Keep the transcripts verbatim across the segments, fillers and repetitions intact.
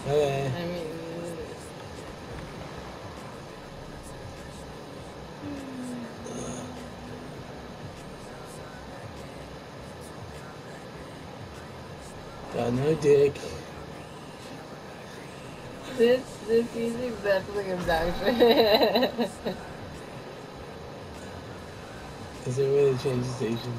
Okay. I mean... Got no dick. This, this music's definitely obnoxious. Is there a way to change the station?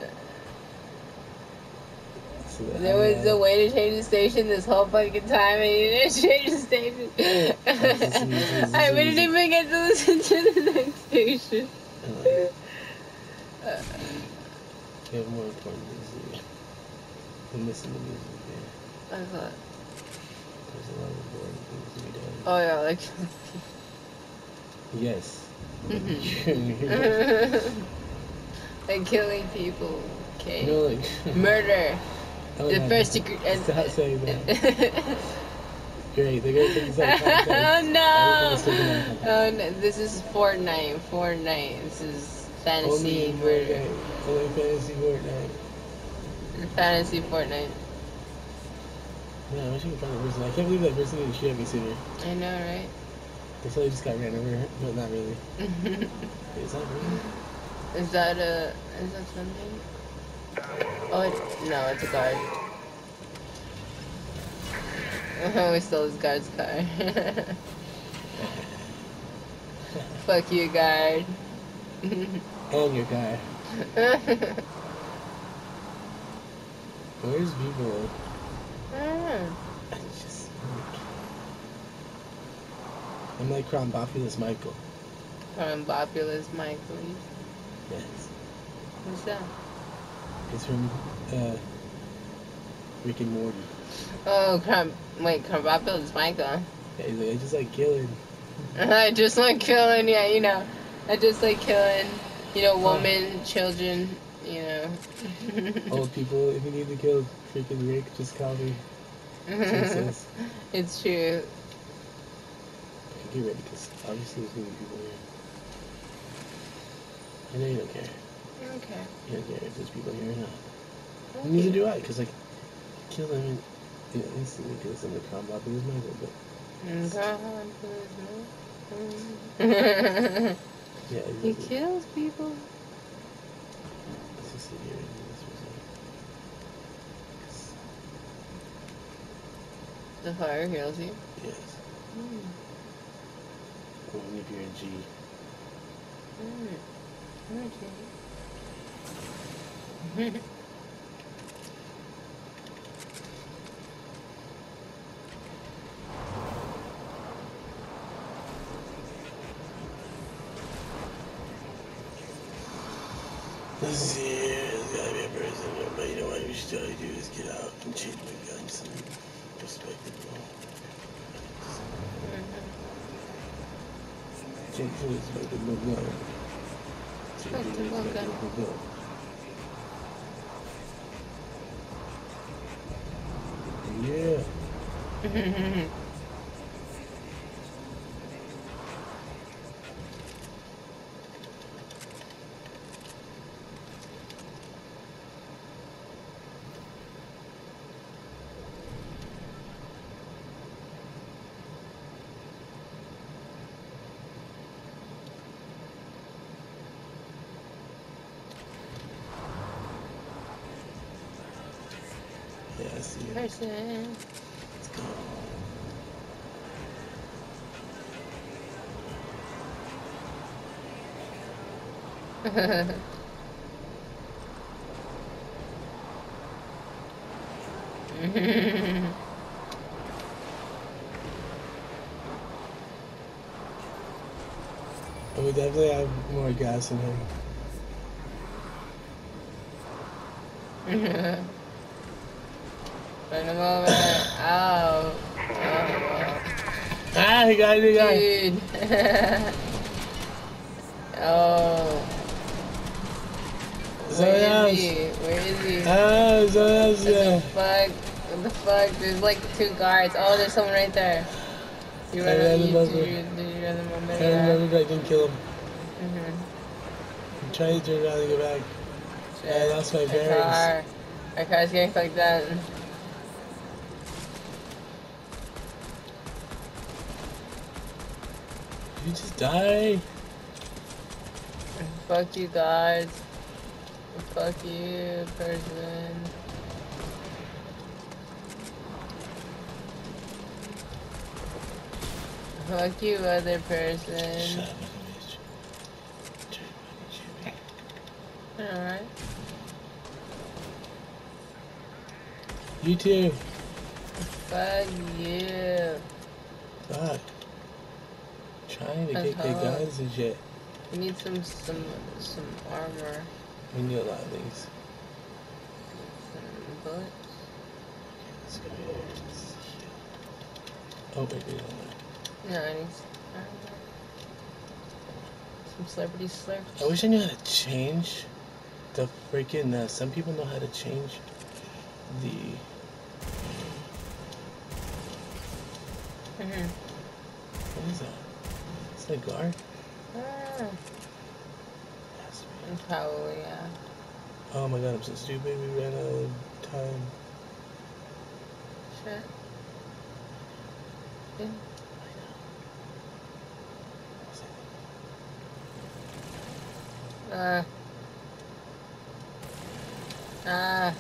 So There was a way to change the station this whole fucking time, and you didn't change the station. I didn't even get to listen to the next station. Uh, we have more important things to do. I'm missing the music there. I thought. There's a lot of important things to be done. Oh yeah, like. Yes. Like killing people. Okay. No, like murder. Oh, the no, first degree. Stop saying that. Great, they're gonna take this out of context. Oh no! Oh no! This is Fortnite. Fortnite. This is fantasy Only murder. Fortnite. Only fantasy Fortnite. Fantasy Fortnite. Yeah, I wish I could find a person. I can't believe that person didn't shoot at me sooner. I know, right? They totally just got ran over, but not really. Is that really? Is that a... Is that something? Oh, it, no, it's a guard. We stole this guard's car. Fuck you, guard. And your guy. Where's people? I don't know. It's just like... I'm like Crombopulous Michael. Crombopulous Michael? Yes. What's that? It's from uh, Rick and Morty. Oh, Crom... Wait, Crombopulous Michael? Yeah, he's like, I just like killing. I just like killing, yeah, you know. I just like killing, you know, women, oh. children, you know. Old people. If you need to kill freaking Rick, just call me. Jesus. It's true. Okay, get ready, because obviously there's gonna be people here. I know you don't care. Okay. You don't care if there's people here or not. Okay. Neither do I, because like, kill them and, you know, instantly, because I'm the Crombopulous Michael, but... Yeah, exactly. He kills people. Let's just sit here and do this for a second. The fire kills you? Yes. Mm. Only if you're a G. Mm. Okay. Let's see here, there's gotta be a person, but you know what you should totally do is get out and change my gun to something respectable. Change to respectable gun. Change to respectable gun. Yeah. Yeah, I see it. Person. Let's go. Oh, we definitely have more gas in him. Run him over. Ow. Oh. Ah, he got it, he got it. Dude. Oh. Where is he? Where is he? Ah, so that's, yeah. What the fuck? What the fuck? There's like two guards. Oh, there's someone right there. You run I him ran over. Did you, did you run him over? I remember I didn't kill him. Mm-hmm. I'm trying to turn around and get back. Shit. I lost my Our bearings. car. Our car's getting fucked up. you just die? Fuck you guys. Fuck you, person. Fuck you, other person. Shut up, bitch. Alright. You too. Fuck you. Fuck. Trying to That's get good hard. guns and shit. We need some some some armor. We need a lot of these. Some bullets. Let's go here. Oh, wait, wait, hold on. No, I need some armor. Some celebrity slurps. I wish I knew how to change the freaking. Uh, some people know how to change the. Mm-hmm. What is that? Is that a guard? Ah. Yes, Probably, yeah. oh my god, I'm so stupid. We ran out of time. Shit. Yeah. Uh. Ah.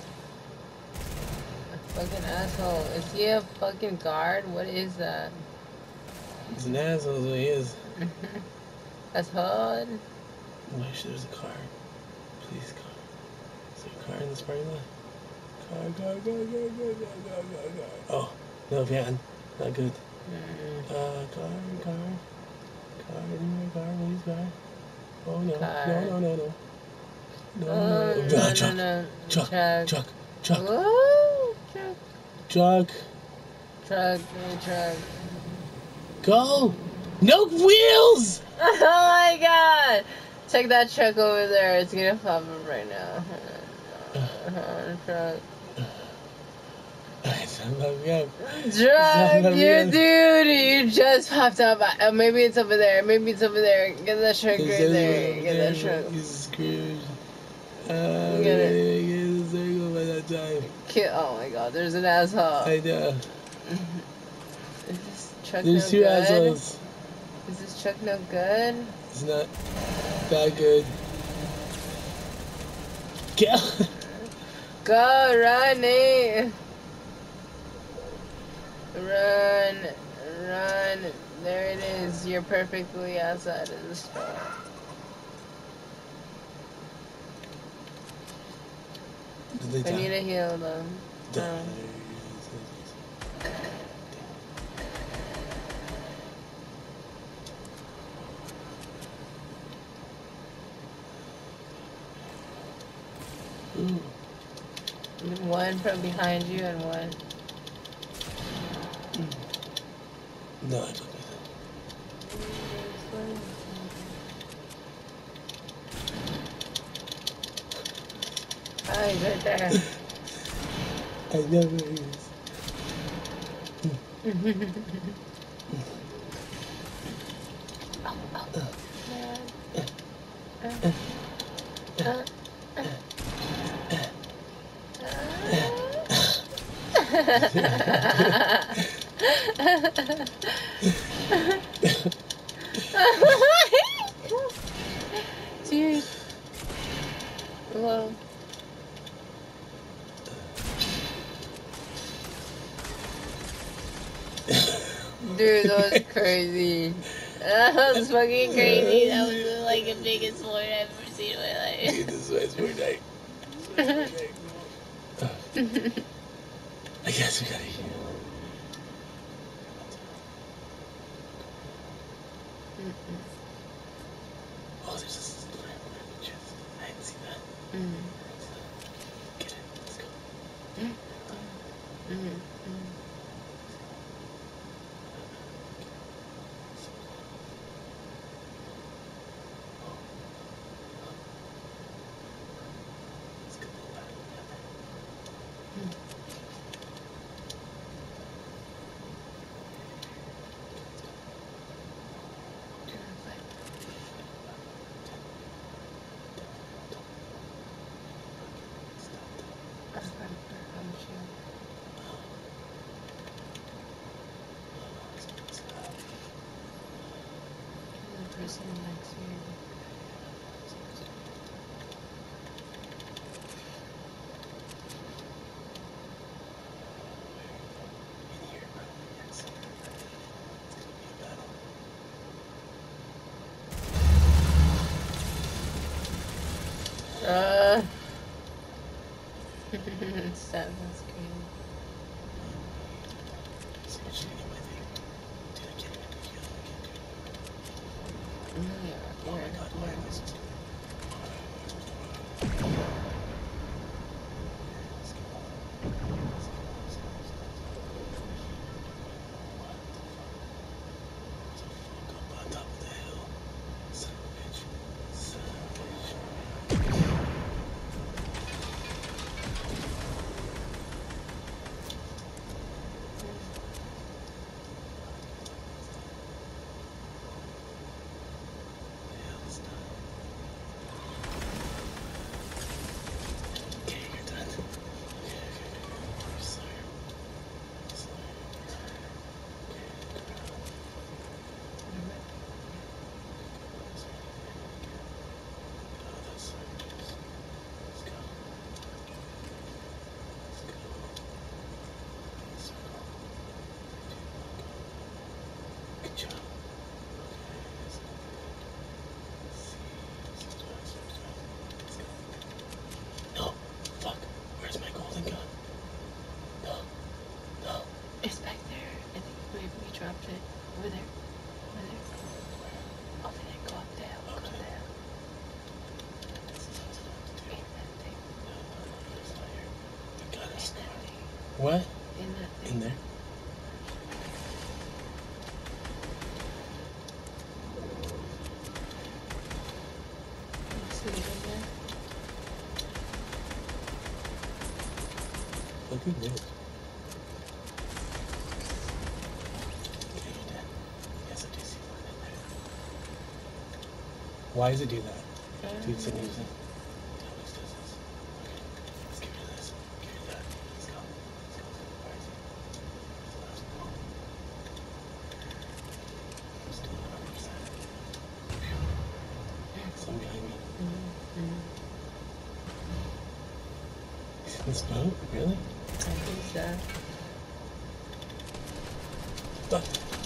A fucking asshole. Is he a fucking guard? What is that? He's an asshole, is what he is. That's hard. I wish there was a car. Please, car. Is there a car in this parking lot? Car, car, car, car, car, car, car, car. Oh, no van. Not good. Mm. Uh, car, car. Car, anywhere, car, please, car. Oh, no. Car. No, no, no, no. No, Oh, no. no, Ah, no, truck. no. Truck, Truck. truck, truck, Whoa. Truck. truck. Truck. No truck. Go! No wheels! Oh my god! Check that truck over there. It's gonna pop up right now. Uh, truck. Truck, you dude, you just popped up. Uh, maybe it's over there. Maybe it's over there. Get that truck right there. Get that truck. He's screwed. Uh, Get it. Get a circle by that time. Ki- Oh my god, there's an asshole. I know. Is this truck There's no two good? assholes. Is this truck no good? It's not that good. Go! Go, running! Run, run. There it is. You're perfectly outside of the store. Did they I die? need to heal them. Die. No. Ooh. One from behind you and one. No, I don't do Oh, he's right there. that. I never use. Oh, oh. Man. Uh, uh, uh, Cheers. Hello. Dude, that was crazy. That was fucking crazy. That was like the biggest sport I've ever seen in my life. This is Fortnite. I guess we gotta heal. Oh, there's a slime in the chest. I didn't see that. Mm. Get it. Let's go. Mm. Mm. Let's get the back together. person next year. Uh, Seven, that's crazy. So much shit in my thing. Dude, I can't even heal. I can't do it. Mm, yeah, Oh my yeah, god, why am I so stupid? Up on top of the hill. Son of a bitch. Son of a bitch. The hell is done. Okay, you're done. Okay, okay, okay. You're slower. You're slower. Okay, go around. Oh, that's so nice. Let's go. Let's go. Circle. Good job. Okay, that's good. Let's see. Switch back, switch back. Let's go. No. Fuck. Where's my golden gun? No. No. It's back there. I think we, we dropped it. Over there. Over there. Over there. Go up there. Go up there. This is what I have to do. In that thing. No, no, no. It's not here. I got it. In that thing. What? In that thing. In there? See it in there? Look who lives. Okay, you're dead. Yes, I do see one in there. Why does it do that? Dude, send using. It always does this. Okay, let's get rid of this. Get rid of that. Let's go. Let's go. Where is he? Where's the last one? I'm still one hundred percent. Someone behind me. Mm-hmm. He's in this boat? Really? I think so. Stop.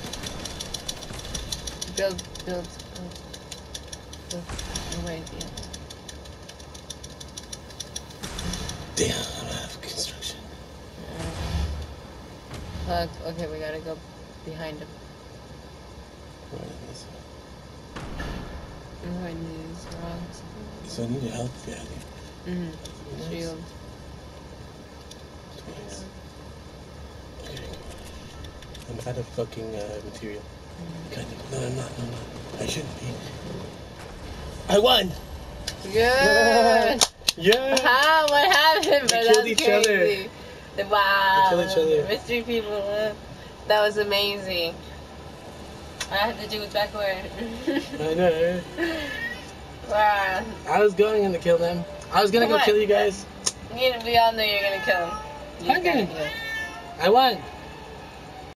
Build, build, build. Build. No way, yeah. Damn, I don't have construction. Fuck, okay, we gotta go behind him. Right in this one. Behind these rocks. So I need your help if you have any. Mm-hmm. Nice. Shield. Twice. Okay, come on. I'm out of fucking uh, material. Mm-hmm. Kind of. No, I'm not. No, I'm not. I shouldn't be. I won! Good! Yeah! How? What happened? But We that's killed each crazy. other. Wow. We killed each other. Mystery people. uh, That was amazing. All I had to do was backward. I know. Wow. I was going to kill them. I was gonna Come go on. kill you guys. You- We all knew you were gonna kill him. You Okay. gotta go. I won.